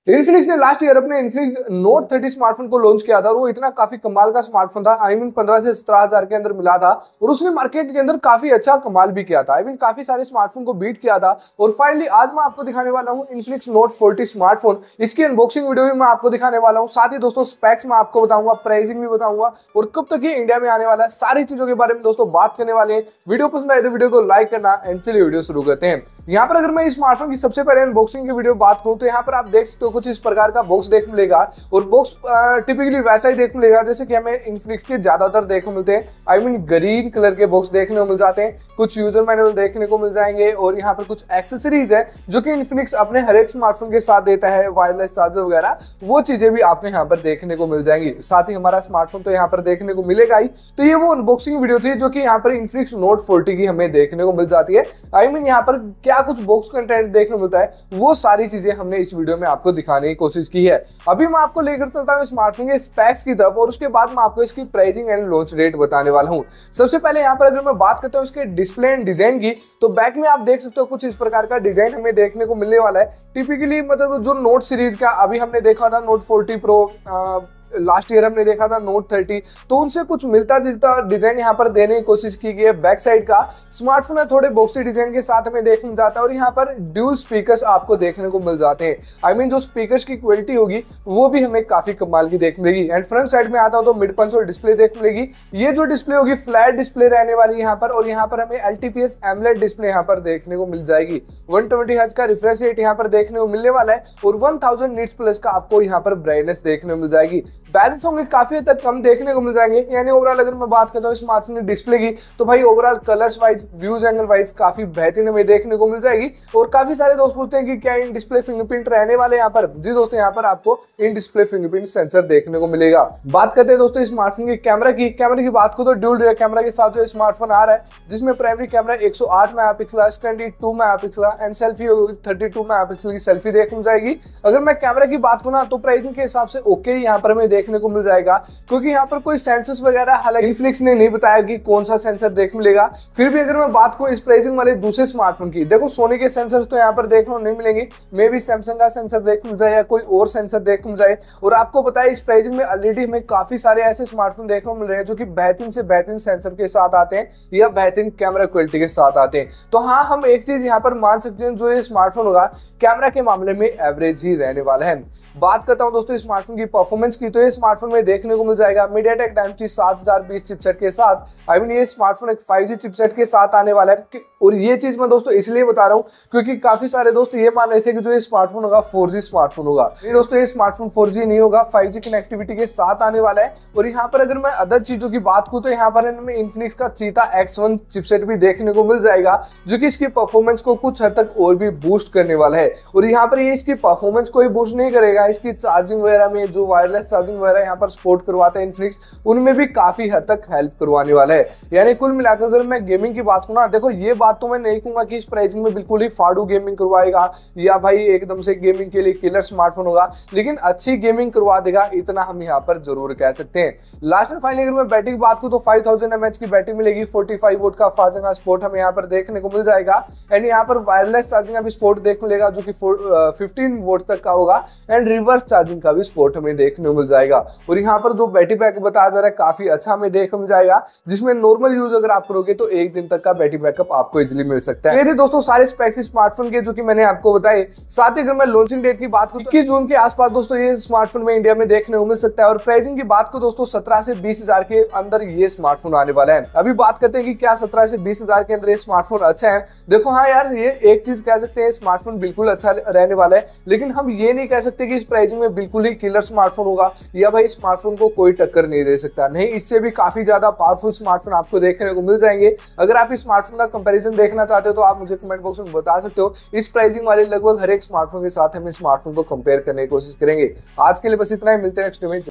Infinix ने last year अपने Infinix Note 30 smartphone को लॉन्च किया था और वो इतना काफी कमाल का स्मार्टफोन था। 15 से 17,000 के अंदर मिला था और उसने मार्केट के अंदर काफी अच्छा कमाल भी किया था। काफी सारे स्मार्टफोन को बीट किया था। और फाइनली आज मैं आपको दिखाने वाला हूँ इन्फिनिक्स नोट 40 स्मार्टफोन। इसकी अनबॉक्सिंग वीडियो भी मैं आपको दिखाने वाला हूँ। साथ ही दोस्तों स्पेक्स मैं आपको बताऊंगा, प्राइसिंग भी बताऊंगा और कब तक ये इंडिया में आने वाला है, सारी चीजों के बारे में दोस्तों बात करने वाले हैं। वीडियो पसंद आए तो वीडियो को लाइक करना एंड चलिए वीडियो शुरू करते हैं। यहाँ पर अगर मैं इस स्मार्टफोन की सबसे पहले अनबॉक्सिंग की वीडियो बात करूं तो यहाँ पर आप देख सकते हो कुछ इस प्रकार का बॉक्स देखने मिलेगा और बॉक्स टिपिकली वैसा ही देखने मिलेगा जैसे कि हमें इन्फिनिक्स के ज्यादातर देखने मिलते हैं। ग्रीन कलर के बॉक्स देखने को मिल जाते हैं, कुछ यूजर मैनुअल देखने को मिल जाएंगे और यहाँ पर कुछ एक्सेसरीज है जो कि इन्फिनिक्स अपने हर एक स्मार्टफोन के साथ देता है, वायरलेस चार्जर वगैरह, वो चीजें भी आपको यहाँ पर देखने को मिल जाएंगी। साथ ही हमारा स्मार्टफोन तो यहाँ पर देखने को मिलेगा ही। तो ये वो अनबॉक्सिंग वीडियो थी जो कि यहाँ पर इन्फिनिक्स नोट 40 की हमें देखने को मिल जाती है। यहाँ पर क्या कुछ बॉक्स कंटेंट देखने को मिलता है, वो सारी चीजें हमने इस वीडियो में आपको दिखाने की कोशिश की है। अभी मैं आपको लेकर चलता हूँ स्मार्टफोन के स्पेक्स की तरफ और उसके बाद मैं आपको इसकी प्राइसिंग एंड लॉन्च डेट बताने वाला हूँ। सबसे पहले यहाँ पर अगर मैं बात करता हूँ इसके डिस्प्ले एंड डिजाइन की, तो बैक में आप देख सकते हो कुछ इस प्रकार का डिजाइन हमें देखने को मिलने वाला है। टिपिकली मतलब जो नोट सीरीज का अभी हमने देखा था नोट 40 प्रो, लास्ट ईयर हमने देखा था नोट 30, तो उनसे कुछ मिलता जुलता डिजाइन यहाँ पर देने की कोशिश की गई है। बैक साइड का स्मार्टफोन है थोड़े बॉक्सी डिजाइन के साथ हमें देखने जाता है और यहाँ पर ड्यूल स्पीकर्स आपको देखने को मिल जाते हैं। जो स्पीकर्स की क्वालिटी होगी वो भी हमें काफी कमाल की देखने मिलेगी। एंड फ्रंट साइड में आता हो तो मिड पंच और डिस्प्ले देखने मिलेगी। ये जो डिस्प्ले होगी फ्लैट डिस्प्ले रहने वाली है यहाँ पर और यहाँ पर हमें LTPS एमोलेड डिस्प्ले यहाँ पर देखने को मिल जाएगी। 120 हर्ट्ज का रिफ्रेश रेट यहाँ पर देखने को मिलने वाला है और 1000 निट्स प्लस का आपको यहाँ पर ब्राइटनेस देखने को मिल जाएगी। बैलेंस होंगे काफी हद तक कम देखने को मिल जाएंगे। यानी ओवरऑल अगर मैं बात करता हूँ स्मार्टफोन की डिस्प्ले की, तो भाई overall colours wise, views angle wise काफी बेहतरीन हमें देखने को मिल जाएगी। और काफी सारे दोस्त पूछते हैं कि क्या इन डिस्प्ले फिंगरप्रिंट रहने वाले यहाँ पर। जी दोस्तों, यहाँ पर आपको इन डिस्प्ले फिंगरप्रिंट सेंसर देखने को मिलेगा। बात करते हैं दोस्तों स्मार्टफोन की कैमरा की बात को, तो ड्यूल रियर कैमरा के साथ जो स्मार्टफोन आ रहा है जिसमें primary camera 108 megapixel, 22 megapixel and selfie 32 megapixel की सेल्फी देखने को जाएगी। अगर मैं कैमरा की बात करूँ ना तो प्राइसिंग के हिसाब से ओके यहाँ पर हमें देखने को मिल जाएगा, क्योंकि यहाँ पर कोई सेंसर्स वगैरह हालांकि इन्फिनिक्स ने नहीं बताया कि कौन सा सेंसर देखने मिलेगा। फिर भी अगर मैं बात करूँ इस प्राइसिंग वाले दूसरे स्मार्टफोन की, देखो सोनी के सेंसर्स तो यहाँ पर देखने को नहीं मिलेंगे, मे भी सैमसंग का सेंसर देखने मिल जाए या कोई और सेंसर देखने मिल जाए। और आपको पता है इस प्राइसिंग में ऑलरेडी हमें काफी सारे ऐसे स्मार्टफोन देखने को मिल रहे हैं जो कि बेहतरीन से बेहतरीन सेंसर के साथ आते हैं या बेहतरीन कैमरा क्वालिटी के साथ आते हैं। तो हाँ, हम एक चीज यहाँ पर मान सकते हैं, जो ये स्मार्टफोन होगा कैमरा के मामले में एवरेज ही रहने वाला है। बात करता हूं दोस्तों स्मार्टफोन की परफॉर्मेंस की, तो ये स्मार्टफोन में देखने को मिल जाएगा MediaTek Dimensity 7020 चिपसेट के साथ। ये स्मार्टफोन एक 5G चिपसेट के साथ आने वाला है। और ये चीज मैं दोस्तों इसलिए बता रहा हूँ क्योंकि काफी सारे दोस्त ये मान रहे थे कि जो ये स्मार्टफोन होगा 4G स्मार्टफोन होगा। ये दोस्तों ये स्मार्टफोन 4G नहीं होगा, 5G कनेक्टिविटी के साथ आने वाला है। और यहाँ पर अगर मैं अदर चीजों की बात करूँ तो यहाँ पर हमें इन्फिनिक्स का चीता X1 चिपसेट भी देखने को मिल जाएगा, जो कि इसकी परफॉर्मेंस को कुछ हद तक और भी बूस्ट करने वाला है। और यहाँ पर ये इसकी परफॉर्मेंस को ही बूस्ट नहीं करेगा, इसकी चार्जिंग वगैरह में जो वायरलेस चार्जिंग वगैरह यहाँ पर सपोर्ट करवाता है इन्फिनिक्स, उनमें भी काफी हद तक हेल्प करवाने वाला है। यानी कुल मिलाकर अगर मैं गेमिंग की बात करूँ ना, देखो ये बात तो मैं नहीं कहूंगा कि इस प्राइसिंग में बिल्कुल ही फाड़ू गेमिंग करवाएगा या भाई एकदम से गेमिंग के लिए किलर स्मार्टफोन होगा, लेकिन अच्छी गेमिंग करवा देगा, इतना हम यहाँ पर जरूर कह सकते हैं। लास्ट एंड फाइनली अगर मैं बैटरी की बात करूँ तो 5000 mAh की बैटरी मिलेगी। 45 वोल्ट का फास्ट चार्जिंग सपोर्ट हमें यहाँ पर देखने को मिल जाएगा। एंड यहाँ पर वायरलेस चार्जिंग का भी सपोर्ट देखने मिलेगा जो कि 15 वोल्ट तक का होगा। एंड रिवर्स चार्जिंग का भी सपोर्ट हमें देखने को मिल जाएगा। और यहाँ पर जो बैटरी बैकअप बताया जा रहा है काफी अच्छा हमें देखने मिल जाएगा, जिसमें नॉर्मल यूज अगर आप करोगे तो 1 दिन तक का बैटरी बैकअप आपको इजिली मिल सकता है। ये थे दोस्तों सारे स्पेक्स स्मार्टफोन के जो कि मैंने आपको बताए। साथ ही अगर मैं लॉन्चिंग डेट की बात करूं तो 21 जून के आसपास दोस्तों ये स्मार्टफोन में इंडिया में देखने को मिल सकता है। और प्राइसिंग की बात करूं दोस्तों 17 से 20 हजार के अंदर ये स्मार्टफोन आने वाला है। अभी बात करते हैं कि क्या 17 से 20 हजार के अंदर ये स्मार्टफोन अच्छा है। देखो हाँ यार, ये एक चीज कह सकते हैं स्मार्टफोन बिल्कुल अच्छा रहने वाला है, लेकिन हम ये नहीं कह सकते कि इस प्राइसिंग में बिल्कुल ही किलर स्मार्टफोन होगा या भाई स्मार्टफोन को कोई टक्कर नहीं दे सकता। नहीं, इससे भी काफी ज्यादा पावरफुल स्मार्टफोन आपको देखने को मिल जाएंगे। अगर आप इस स्मार्टफोन का कंपैरिजन देखना चाहते हो तो आप मुझे कमेंट बॉक्स में बता सकते हो। इस प्राइसिंग वाले लगभग हर एक स्मार्टफोन के साथ हम इस स्मार्टफोन को कंपेयर करने की कोशिश करेंगे। आज के लिए बस इतना ही, मिलते हैं नेक्स्ट वीडियो में।